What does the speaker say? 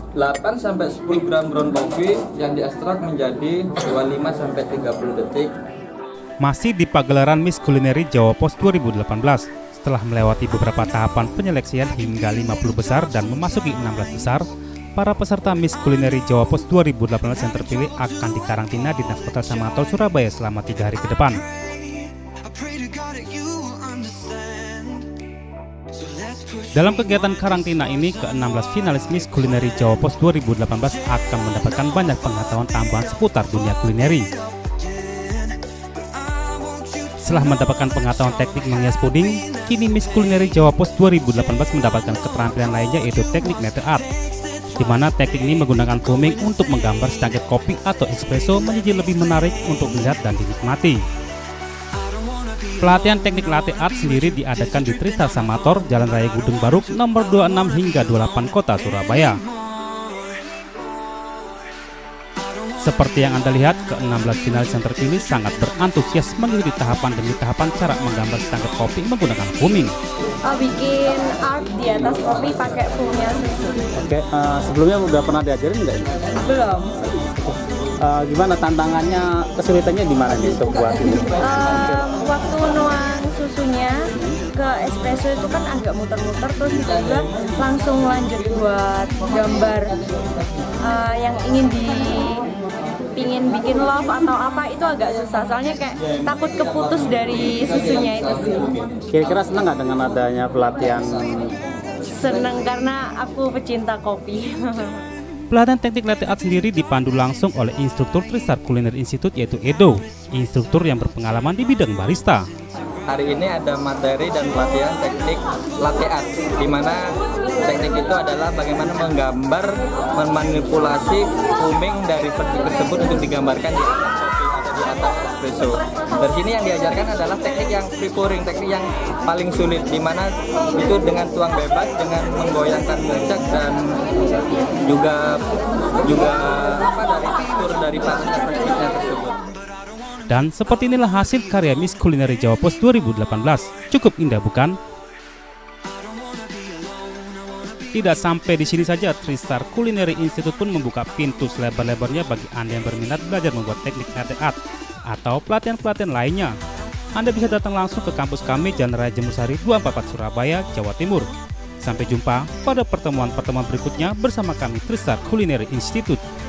8-10 gram ground coffee yang diekstrak menjadi 25-30 detik. Masih di pagelaran Miss Culinary Jawa Pos 2018, setelah melewati beberapa tahapan penyeleksian hingga 50 besar dan memasuki 16 besar, para peserta Miss Culinary Jawa Pos 2018 yang terpilih akan dikarantina di Dinas Kota Samator, Surabaya selama 3 hari ke depan. Dalam kegiatan karantina ini, ke-16 finalis Miss Culinary Jawa Pos 2018 akan mendapatkan banyak pengetahuan tambahan seputar dunia kulineri. Setelah mendapatkan pengetahuan teknik menghias puding, kini Miss Culinary Jawa Pos 2018 mendapatkan keterampilan lainnya, yaitu teknik latte art, di mana teknik ini menggunakan foaming untuk menggambar secangkir kopi atau espresso menjadi lebih menarik untuk dilihat dan dinikmati. Pelatihan teknik latte art sendiri diadakan di Tristar Samator, Jalan Raya Gudung Baruk, nomor 26 hingga 28 Kota Surabaya. Seperti yang Anda lihat, ke-16 finalis yang terpilih sangat berantusias mengikuti tahapan demi tahapan cara menggambar secangkir kopi menggunakan foaming. Bikin art di atas kopi pakai foamnya susu. Oke, sebelumnya udah pernah diajarin nggak ini? Belum. Gimana tantangannya, kesulitannya di mana nih untuk buat ini? Waktu nuang susunya ke espresso itu kan agak muter-muter, terus juga langsung lanjut buat gambar yang ingin bikin love atau apa, itu agak susah, soalnya kayak takut keputus dari susunya itu sih. Kira-kira senang nggak dengan adanya pelatihan? Seneng karena aku pecinta kopi. Pelatihan teknik latte art sendiri dipandu langsung oleh instruktur Tristar Culinary Institute, yaitu Edo, instruktur yang berpengalaman di bidang barista. Hari ini ada materi dan pelatihan teknik latte art, di mana teknik itu adalah bagaimana menggambar, memanipulasi foaming dari vertik tersebut untuk digambarkan di atas kopi atau di atas espresso. Dari sini yang diajarkan adalah teknik yang free pouring, teknik yang paling sulit, di mana itu dengan tuang bebas, dengan menggoyangkan becak dan juga dari tekstur dari panasnya vertiknya tersebut. Dan seperti inilah hasil karya Miss Culinary Jawa Pos 2018. Cukup indah, bukan? Tidak sampai di sini saja, Tristar Culinary Institute pun membuka pintu selebar-lebarnya bagi Anda yang berminat belajar membuat teknik latte art atau pelatihan-pelatihan lainnya. Anda bisa datang langsung ke kampus kami, Jalan Raya Jemur Sari 244 Surabaya, Jawa Timur. Sampai jumpa pada pertemuan-pertemuan berikutnya bersama kami, Tristar Culinary Institute.